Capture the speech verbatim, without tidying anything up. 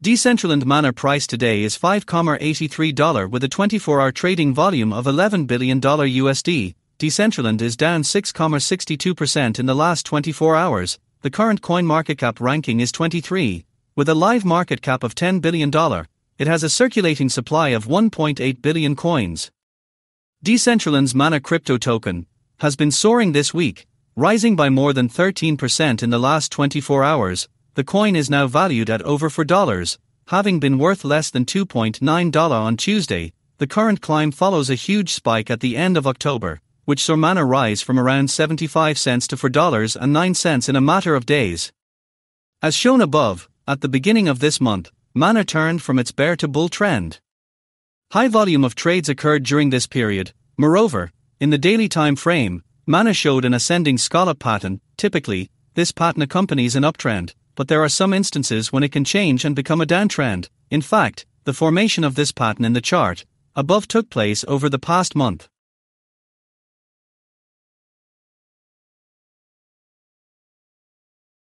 Decentraland MANA price today is five dollars and eighty-three cents with a twenty-four hour trading volume of eleven billion dollars U S D. Decentraland is down six point six two percent in the last twenty-four hours. The current CoinMarketCap ranking is twenty-three. With a live market cap of ten billion dollars, it has a circulating supply of one point eight billion coins. Decentraland's MANA crypto token has been soaring this week, rising by more than thirteen percent in the last twenty-four hours. The coin is now valued at over four dollars, having been worth less than two point nine dollars on Tuesday. The current climb follows a huge spike at the end of October, which saw MANA rise from around seventy-five cents to four dollars and nine cents in a matter of days. As shown above, at the beginning of this month, MANA turned from its bear to bull trend. High volume of trades occurred during this period. Moreover, in the daily time frame, MANA showed an ascending scallop pattern. Typically, this pattern accompanies an uptrend, but there are some instances when it can change and become a downtrend. In fact, the formation of this pattern in the chart above took place over the past month.